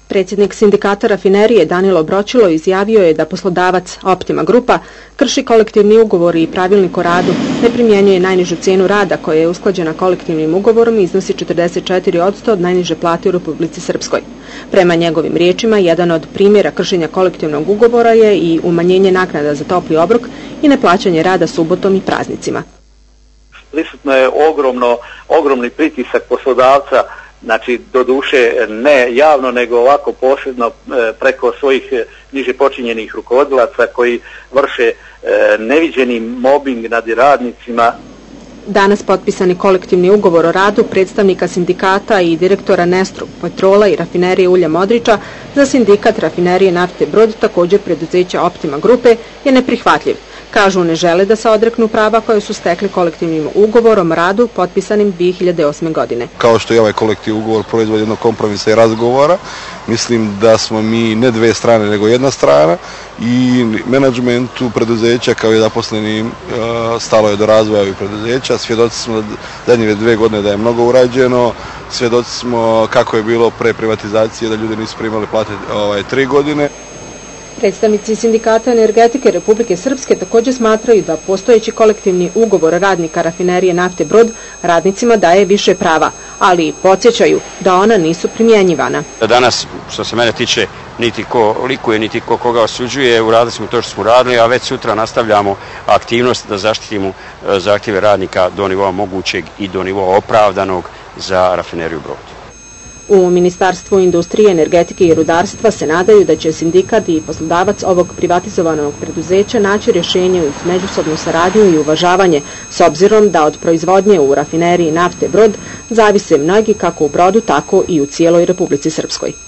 Predsjednik sindikata rafinerije Danilo Bročilo izjavio je da poslodavac Optima Grupa krši kolektivni ugovor i pravilnik o radu, ne primjenjuje najnižu cijenu rada koja je usklađena kolektivnim ugovorom i iznosi 44% od najniže plate u Republici Srpskoj. Prema njegovim riječima, jedan od primjera kršenja kolektivnog ugovora je i umanjenje naknada za topli obrok i neplaćanje rada subotom i praznicima. Prisutno je ogromni pritisak poslodavca, znači doduše ne javno nego ovako posredno preko svojih niže počinjenih rukovodilaca koji vrše neviđeni mobing nad radnicima. Danas potpisani kolektivni ugovor o radu predstavnika sindikata i direktora Nestru, Petrola i rafinerije Ulja Modrića za sindikat rafinerije nafte Brod, također preduzeća Optima Grupe, je neprihvatljiv. Kažu, ne žele da se odreknu prava koje su stekli kolektivnim ugovorom o radu potpisanim 2008. godine. Kao što je ovaj kolektivni ugovor proizvod jednog kompromisa i razgovora, mislim da smo mi ne dve strane nego jedna strana i menadžmentu preduzeća kao i zaposlenim stalo je do razvoja ovih preduzeća. Svjedoci smo zadnje 2 godine da je mnogo urađeno, svjedoci smo kako je bilo pre privatizacije da ljudi nisu primali plate 3 godine. Predstavnici sindikata energetike Republike Srpske također smatraju da postojeći kolektivni ugovor radnika rafinerije nafte Brod radnicima daje više prava, ali podsjećaju da ona nisu primjenjivana. Danas, što se mene tiče, niti ko likuje, niti ko koga osuđuje, uradili smo to što smo radili, a već sutra nastavljamo aktivnost da zaštitimo zahtjeve radnika do nivoa mogućeg i do nivoa opravdanog za rafineriju Brod. U Ministarstvu industrije, energetike i rudarstva se nadaju da će sindikat i poslodavac ovog privatizovanog preduzeća naći rješenje uz međusobnu saradnju i uvažavanje, s obzirom da od proizvodnje u rafineriji nafte Brod zavise mnogi kako u Brodu, tako i u cijeloj Republici Srpskoj.